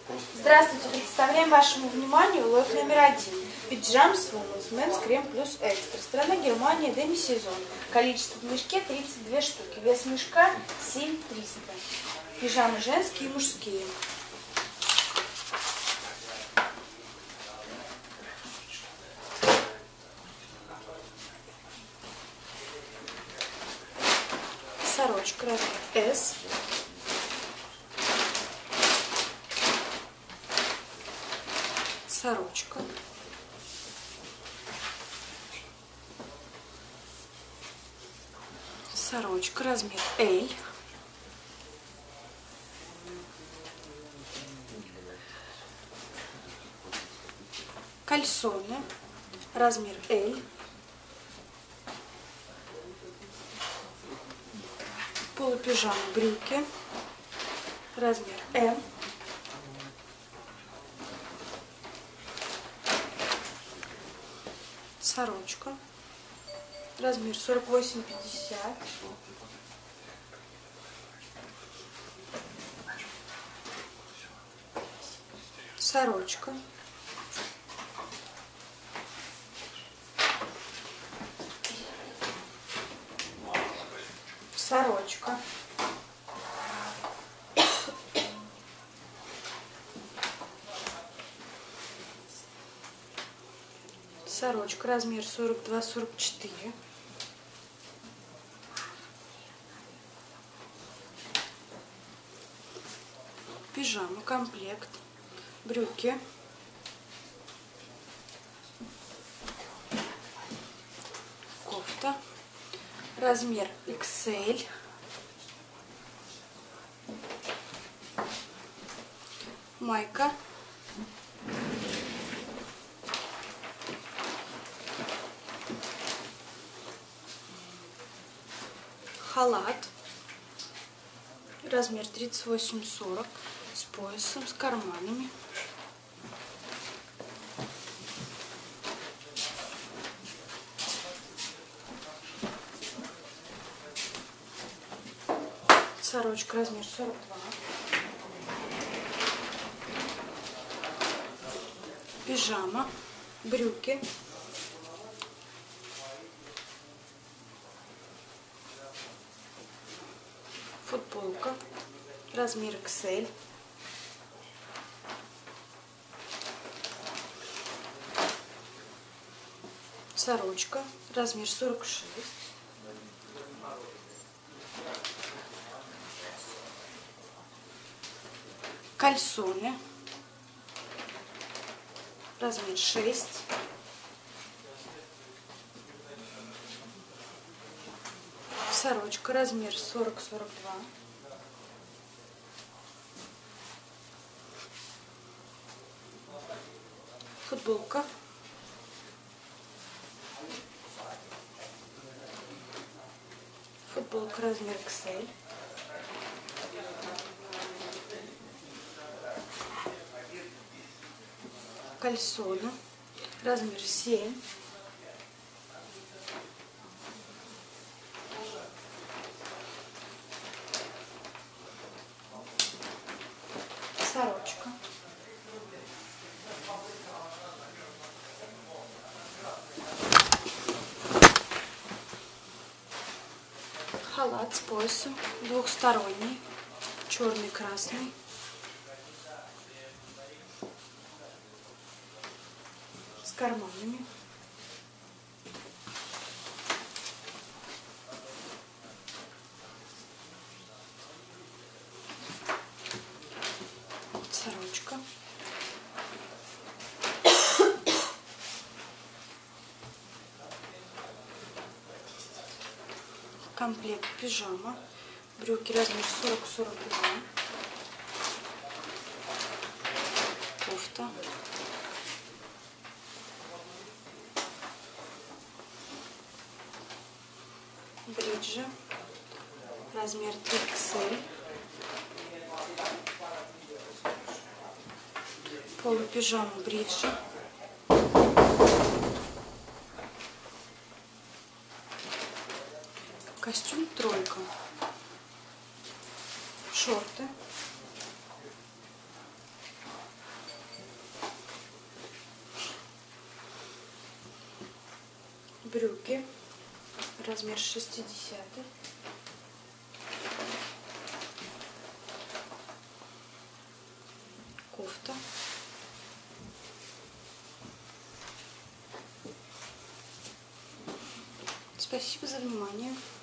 Здравствуйте, представляем вашему вниманию лот номер 1. Пиджамс Women's Men's Крем Плюс Экстра. Страна Германия, демисезон. Количество в мешке 32 штуки. Вес мешка 7300. Пижамы женские и мужские. Сорочка размер S. Сорочка. Сорочка размер L. Кальсоны размер L. Полупижама брюки размер M. Сорочка размер 48-50. Сорочка сорочка сорочка размер 42-44. Пижама комплект, брюки, кофта размер XL, майка, халат размер 38-40 с поясом, с карманами. Сорочка размер 42. Пижама, брюки, футболка размер XL, сорочка размер 46, кальсоны размер 6, сорочка размер 40-42, футболка, футболка размер XL, кальсоны размер 7, сорочка, халат с поясом двухсторонний, черный, красный, с карманами, сорочка, комплект пижама, брюки размер 40-42, кофта, бриджи размер 3XL, полупижама бриджи, костюм тройка, шорты, брюки, размер 60. Кофта. Спасибо за внимание.